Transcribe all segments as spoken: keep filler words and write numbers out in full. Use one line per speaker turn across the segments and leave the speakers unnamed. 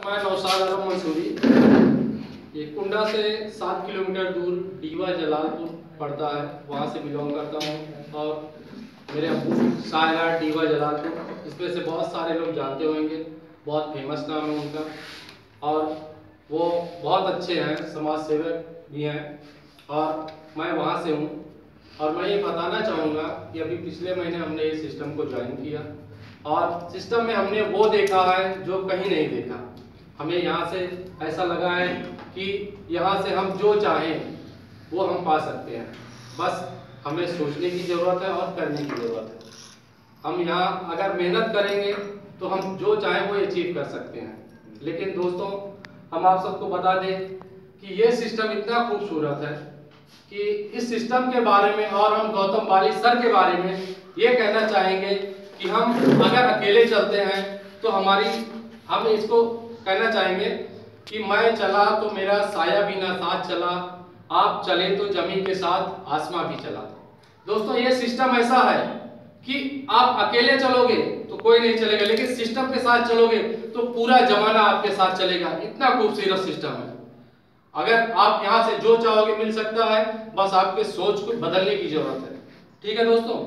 मैं नौशाद आलम मंसूरी, ये कुंडा से सात किलोमीटर दूर डीवा जलालपुर पड़ता है, वहाँ से बिलोंग करता हूँ। और मेरे अब्बू शाहरा डीवा जलालपुर, इसमें से बहुत सारे लोग जानते होंगे, बहुत फेमस नाम है उनका। और वो बहुत अच्छे हैं, समाज सेवक भी हैं, और मैं वहाँ से हूँ। और मैं ये बताना चाहूँगा कि अभी पिछले महीने हमने ये सिस्टम को ज्वाइन किया, और सिस्टम में हमने वो देखा है जो कहीं नहीं देखा। हमें यहाँ से ऐसा लगा है कि यहाँ से हम जो चाहें वो हम पा सकते हैं, बस हमें सोचने की ज़रूरत है और करने की ज़रूरत है। हम यहाँ अगर मेहनत करेंगे तो हम जो चाहें वो अचीव कर सकते हैं। लेकिन दोस्तों, हम आप सबको बता दें कि ये सिस्टम इतना खूबसूरत है कि इस सिस्टम के बारे में और हम गौतम बाली सर के बारे में ये कहना चाहेंगे कि हम अगर अकेले चलते हैं तो हमारी हम इसको कहना चाहेंगे कि मैं चला तो मेरा साया भी ना साथ चला, आप चले तो जमीन के साथ आसमां भी चला। दोस्तों, ये सिस्टम ऐसा है कि आप अकेले चलोगे तो कोई नहीं चलेगा, लेकिन सिस्टम के साथ चलोगे तो पूरा जमाना आपके साथ चलेगा। इतना खूबसूरत सिस्टम है। अगर आप यहाँ से जो चाहोगे मिल सकता है, बस आपके सोच को बदलने की जरूरत है। ठीक है दोस्तों,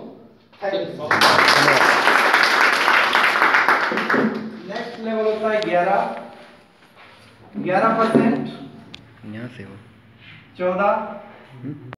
नेक्स्ट लेवल होता है ग्यारह ग्यारह परसेंट
यहाँ से हो
चौदह